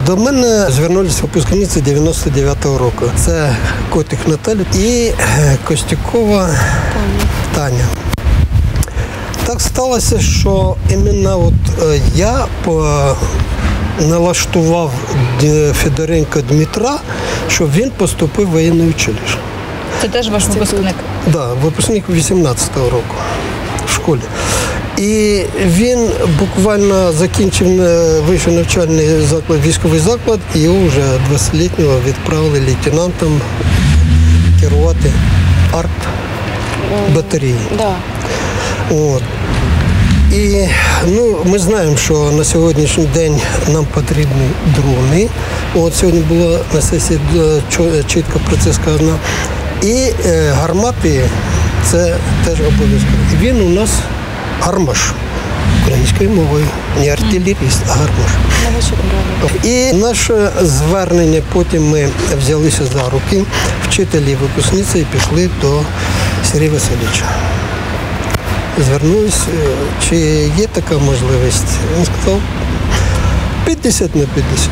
До мене звернулися випускниці 99-го року. Це Котик Наталя і Костюкова Таня. Так сталося, що іменно я налаштував Федоренка Дмитра, щоб він поступив в воєнне училище. Це теж ваш випускник? Так, да, випускник 18-го року в школі. І він буквально закінчив вищий навчальний заклад, військовий заклад, і його вже 20-літнього відправили лейтенантом керувати арт-батареєю. Да. От. І ми знаємо, що на сьогоднішній день нам потрібні дрони. От сьогодні було на сесії чітко про це сказано. І гармати – це теж обов'язково. І він у нас гармаш українською мовою, не артилеріст, а гармаш. І наше звернення, потім ми взялися за руки, вчителі і випускниці, і пішли до Сергія Васильовича. Звернулися, чи є така можливість. Він сказав, 50 на 50.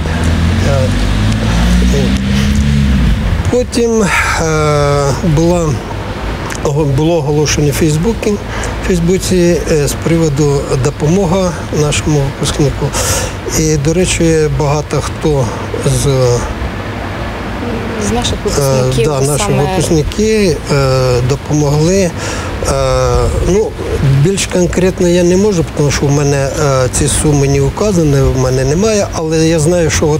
Потім було оголошення в Фейсбуці з приводу допомоги нашому випускнику. І, до речі, багато хто з наших випускників наші випускники допомогли. Більш конкретно я не можу, тому що в мене ці суми не вказані, в мене немає, але я знаю, що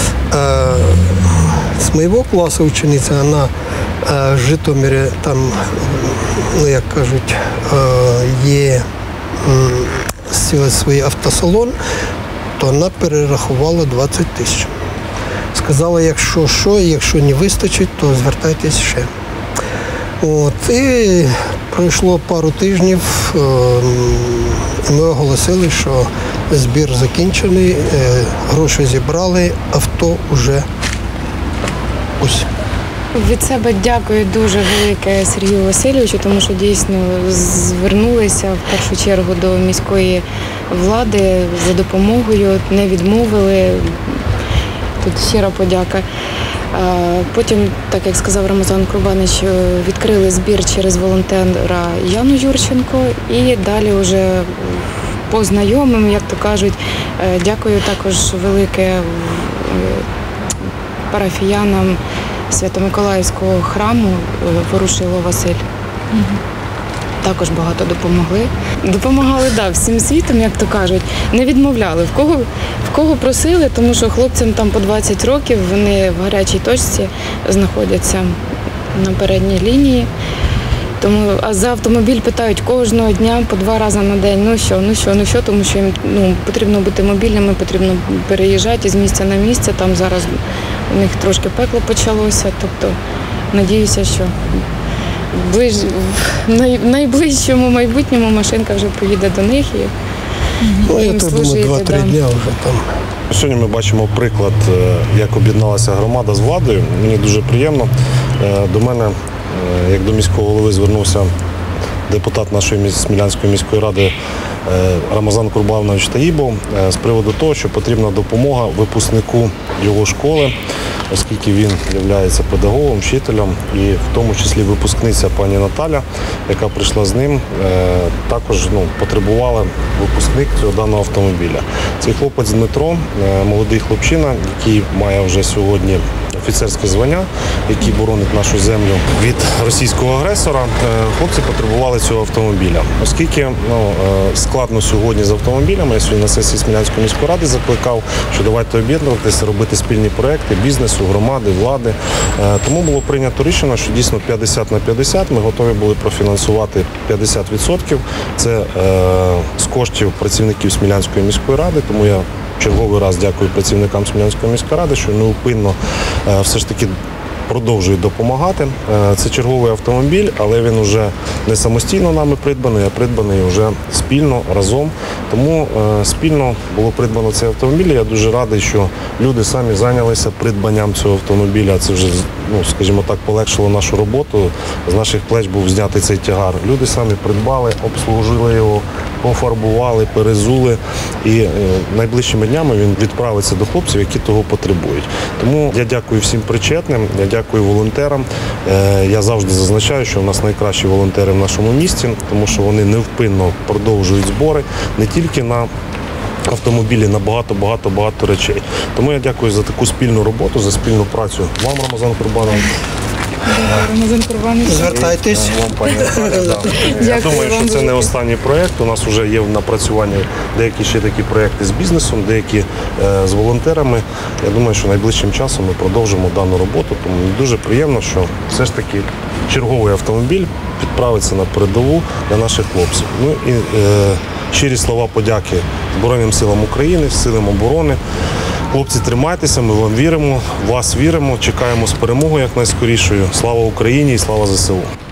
з моєго класу учениця, вона в Житомирі, там, як кажуть, є свій автосалон, то вона перерахувала 20 тисяч. Сказала, якщо не вистачить, то звертайтесь ще. І пройшло пару тижнів, і ми оголосили, що збір закінчений, гроші зібрали, авто вже ось. Від себе дякую дуже велике Сергію Васильовичу, тому що дійсно звернулися в першу чергу до міської влади за допомогою, не відмовили. Тут щира подяка. Потім, так як сказав Рамазан Курбанич, відкрили збір через волонтера Яну Юрченко і далі вже по знайомим, як то кажуть, дякую також велике парафіянам Свято-Миколаївського храму Ворушило Василь. Також багато допомогли. Допомагали, всім світом, як то кажуть. Не відмовляли. В кого просили, тому що хлопцям там по 20 років, вони в гарячій точці знаходяться на передній лінії. Тому, а за автомобіль питають кожного дня по 2 рази на день, ну що, тому що їм потрібно бути мобільними, потрібно переїжджати з місця на місце. Там зараз у них трошки пекло почалося, тобто надіюся, що в найближчому майбутньому машинка вже поїде до них і я тут думаю, 2-3 дня вже там. Сьогодні ми бачимо приклад, як об'єдналася громада з владою. Мені дуже приємно. До мене, як до міського голови, звернувся депутат нашої Смілянської міської ради Рамазан Курбанович Таїбов з приводу того, що потрібна допомога випускнику його школи, оскільки він є педагогом, вчителем, і в тому числі випускниця пані Наталя, яка прийшла з ним, також потребувала випускник цього даного автомобіля. Цей хлопець Дмитро, молодий хлопчина, який має вже сьогодні офіцерське звання, який боронить нашу землю від російського агресора, хлопці потребували цього автомобіля. Оскільки складно сьогодні з автомобілями, я сьогодні на сесії Смілянської міської ради закликав, що давайте об'єднуватися, робити спільні проекти бізнесу, громади, влади. Тому було прийнято рішення, що дійсно 50 на 50 ми готові були профінансувати 50%. Це з коштів працівників Смілянської міської ради, тому я черговий раз дякую працівникам Смілянської міської ради, що неупинно все ж таки продовжують допомагати. Це черговий автомобіль, але він вже не самостійно нами придбаний, а придбаний вже спільно, разом. Тому спільно було придбано цей автомобіль. Я дуже радий, що люди самі зайнялися придбанням цього автомобіля. Це вже, скажімо так, полегшило нашу роботу. З наших плеч був знятий цей тягар. Люди самі придбали, обслужили його, пофарбували, перезули. І найближчими днями він відправиться до хлопців, які того потребують. Тому я дякую всім причетним, я дякую волонтерам. Я завжди зазначаю, що у нас найкращі волонтери в нашому місті, тому що вони невпинно продовжують збори не тільки на автомобілі, на багато речей. Тому я дякую за таку спільну роботу, за спільну працю вам, Рамазан Курбанович. Рамазан Курбанович. Звертайтесь. Вам, пані Наталя, да. Я Дякую думаю, що вам це не велике. останній проєкт. У нас вже є в напрацюванні деякі ще такі проєкти з бізнесом, деякі з волонтерами. Я думаю, що найближчим часом ми продовжимо дану роботу. Тому мені дуже приємно, що все ж таки черговий автомобіль відправиться на передову для наших хлопців. Ну і щирі слова подяки Збройним силам України, силам оборони. Хлопці, тримайтеся, ми вам віримо, в вас віримо, чекаємо з перемогою якнайскорішою. Слава Україні і слава ЗСУ!